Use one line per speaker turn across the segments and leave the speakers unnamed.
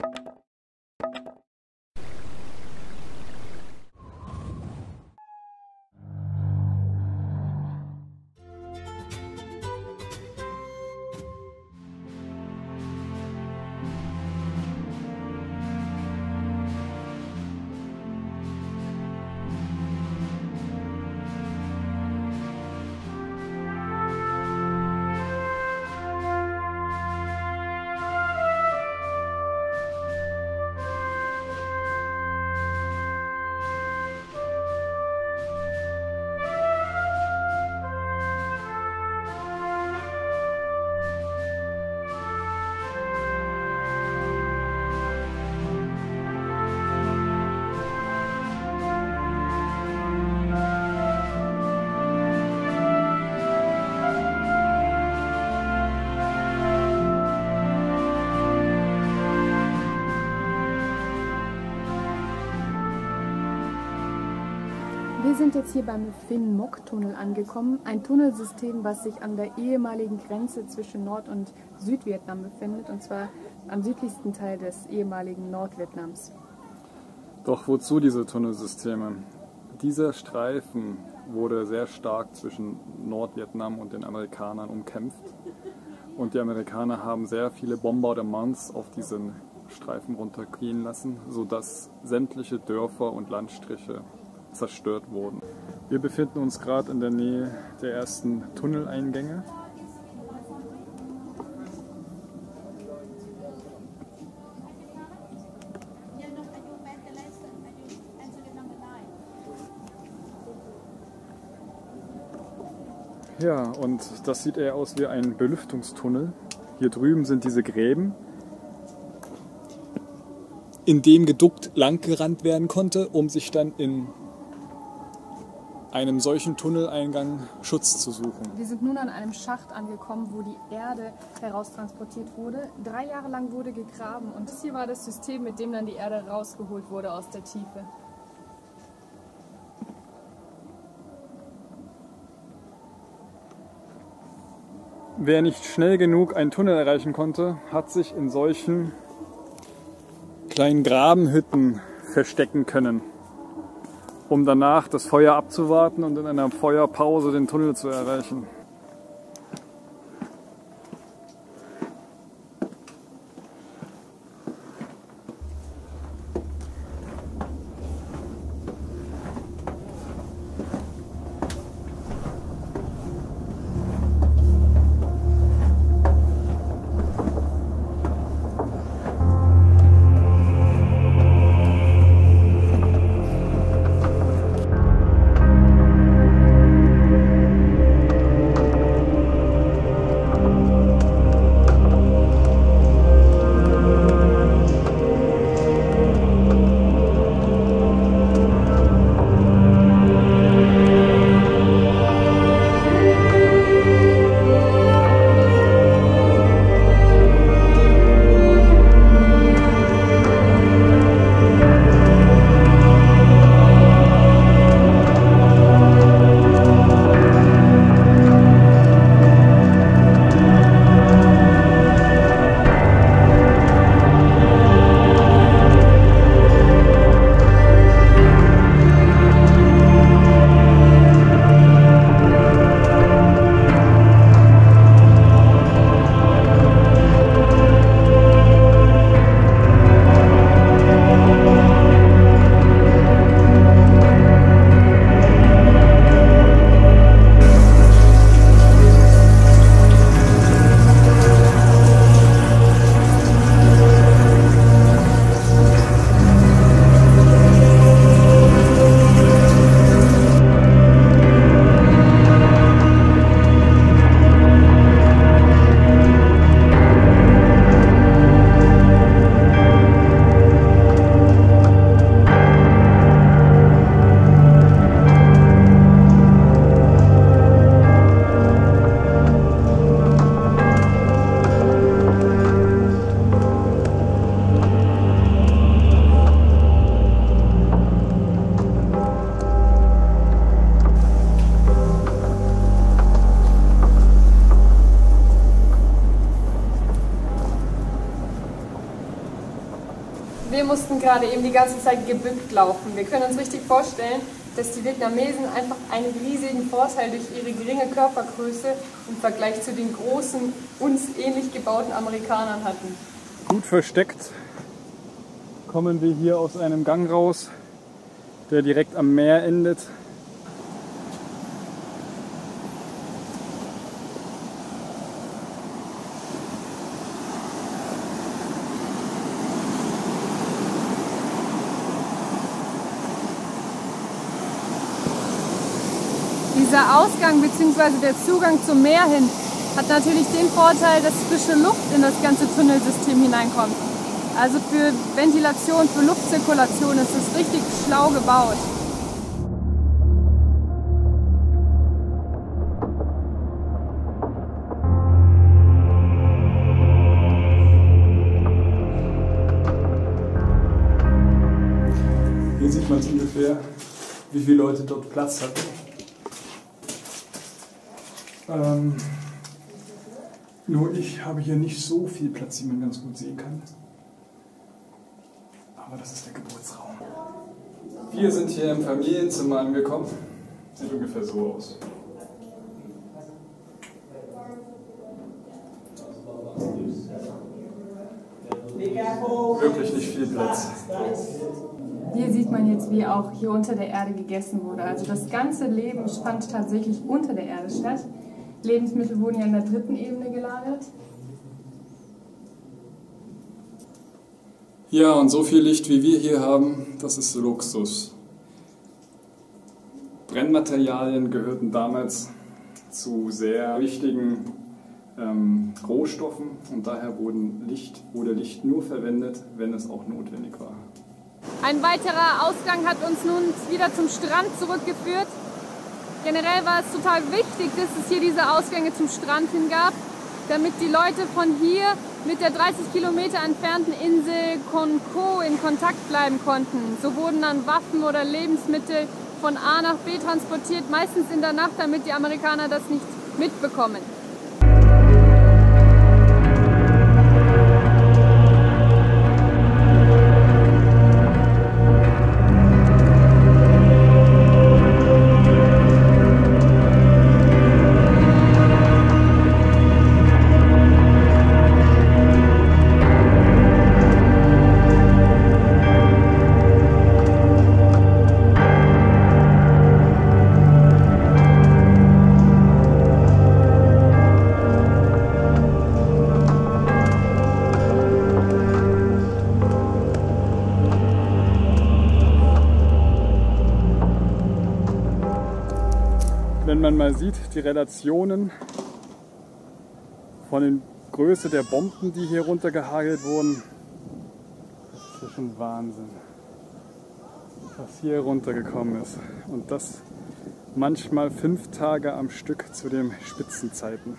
Wir sind jetzt hier beim Phinn Moc-Tunnel angekommen, ein Tunnelsystem, was sich an der ehemaligen Grenze zwischen Nord- und Südvietnam befindet, und zwar am südlichsten Teil des ehemaligen Nordvietnams.
Doch wozu diese Tunnelsysteme? Dieser Streifen wurde sehr stark zwischen Nordvietnam und den Amerikanern umkämpft, und die Amerikaner haben sehr viele Bombardements auf diesen Streifen runtergehen lassen, sodass sämtliche Dörfer und Landstriche zerstört wurden. Wir befinden uns gerade in der Nähe der ersten Tunneleingänge. Ja, und das sieht eher aus wie ein Belüftungstunnel. Hier drüben sind diese Gräben, in dem geduckt langgerannt werden konnte, um sich dann in einem solchen Tunneleingang Schutz zu suchen.
Wir sind nun an einem Schacht angekommen, wo die Erde heraustransportiert wurde. 3 Jahre lang wurde gegraben, und das hier war das System, mit dem dann die Erde rausgeholt wurde aus der Tiefe.
Wer nicht schnell genug einen Tunnel erreichen konnte, hat sich in solchen kleinen Grabenhütten verstecken können, um danach das Feuer abzuwarten und in einer Feuerpause den Tunnel zu erreichen.
Wir mussten gerade eben die ganze Zeit gebückt laufen. Wir können uns richtig vorstellen, dass die Vietnamesen einfach einen riesigen Vorteil durch ihre geringe Körpergröße im Vergleich zu den großen, uns ähnlich gebauten Amerikanern hatten.
Gut versteckt kommen wir hier aus einem Gang raus, der direkt am Meer endet.
Dieser Ausgang bzw. der Zugang zum Meer hin hat natürlich den Vorteil, dass frische Luft in das ganze Tunnelsystem hineinkommt. Also für Ventilation, für Luftzirkulation ist es richtig schlau gebaut.
Hier sieht man ungefähr, wie viele Leute dort Platz hatten. Nur ich habe hier nicht so viel Platz, wie man ganz gut sehen kann. Aber das ist der Geburtsraum. Wir sind hier im Familienzimmer angekommen. Sieht ungefähr so aus. Wirklich nicht viel Platz.
Hier sieht man jetzt, wie auch hier unter der Erde gegessen wurde. Also das ganze Leben fand tatsächlich unter der Erde statt. Lebensmittel wurden ja in der 3. Ebene gelagert.
Ja, und so viel Licht wie wir hier haben, das ist Luxus. Brennmaterialien gehörten damals zu sehr wichtigen Rohstoffen und daher wurde Licht nur verwendet, wenn es auch notwendig war.
Ein weiterer Ausgang hat uns nun wieder zum Strand zurückgeführt. Generell war es total wichtig, dass es hier diese Ausgänge zum Strand hin gab, damit die Leute von hier mit der 30 Kilometer entfernten Insel Con Co in Kontakt bleiben konnten. So wurden dann Waffen oder Lebensmittel von A nach B transportiert, meistens in der Nacht, damit die Amerikaner das nicht mitbekommen.
Wenn man mal sieht, die Relationen von der Größe der Bomben, die hier runtergehagelt wurden, das ist ja schon Wahnsinn, was hier runtergekommen ist. Und das manchmal 5 Tage am Stück zu den Spitzenzeiten.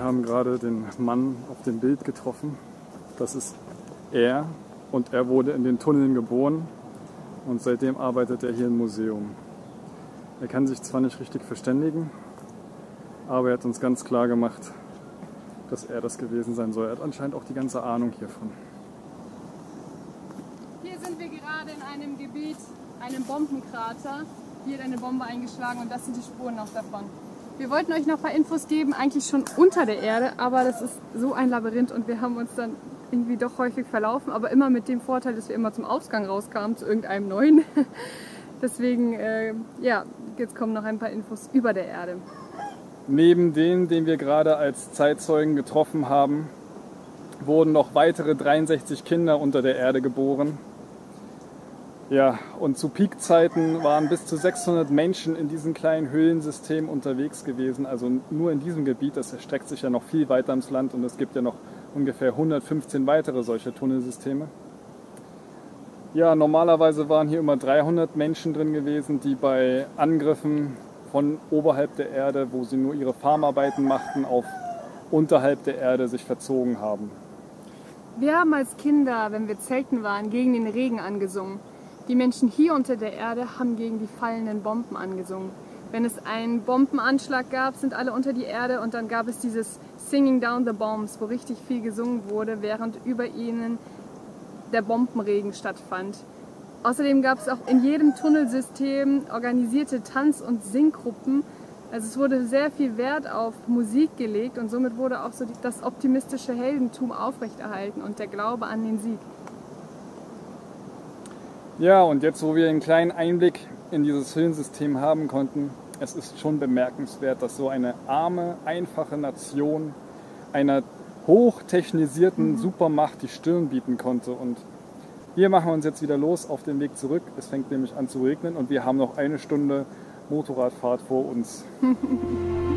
haben gerade den Mann auf dem Bild getroffen. Das ist er und er wurde in den Tunneln geboren und seitdem arbeitet er hier im Museum. Er kann sich zwar nicht richtig verständigen, aber er hat uns ganz klar gemacht, dass er das gewesen sein soll. Er hat anscheinend auch die ganze Ahnung hiervon.
Hier sind wir gerade in einem Gebiet, einem Bombenkrater. Hier hat eine Bombe eingeschlagen und das sind die Spuren noch davon. Wir wollten euch noch ein paar Infos geben, eigentlich schon unter der Erde, aber das ist so ein Labyrinth und wir haben uns dann irgendwie doch häufig verlaufen, aber immer mit dem Vorteil, dass wir immer zum Ausgang rauskamen, zu irgendeinem neuen. Deswegen, ja, jetzt kommen noch ein paar Infos über der Erde.
Neben denen, den wir gerade als Zeitzeugen getroffen haben, wurden noch weitere 63 Kinder unter der Erde geboren. Ja, und zu Peakzeiten waren bis zu 600 Menschen in diesem kleinen Höhlensystem unterwegs gewesen, also nur in diesem Gebiet. Das erstreckt sich ja noch viel weiter ins Land und es gibt ja noch ungefähr 115 weitere solche Tunnelsysteme. Ja, normalerweise waren hier immer 300 Menschen drin gewesen, die bei Angriffen von oberhalb der Erde, wo sie nur ihre Farmarbeiten machten, auf unterhalb der Erde sich verzogen haben.
Wir haben als Kinder, wenn wir zelten waren, gegen den Regen angesungen. Die Menschen hier unter der Erde haben gegen die fallenden Bomben angesungen. Wenn es einen Bombenanschlag gab, sind alle unter die Erde und dann gab es dieses Singing Down the Bombs, wo richtig viel gesungen wurde, während über ihnen der Bombenregen stattfand. Außerdem gab es auch in jedem Tunnelsystem organisierte Tanz- und Singgruppen. Also es wurde sehr viel Wert auf Musik gelegt und somit wurde auch so das optimistische Heldentum aufrechterhalten und der Glaube an den Sieg.
Ja, und jetzt, wo wir einen kleinen Einblick in dieses Höhlensystem haben konnten, es ist schon bemerkenswert, dass so eine arme, einfache Nation einer hochtechnisierten Supermacht die Stirn bieten konnte. Und wir machen uns jetzt wieder los auf den Weg zurück. Es fängt nämlich an zu regnen und wir haben noch eine Stunde Motorradfahrt vor uns.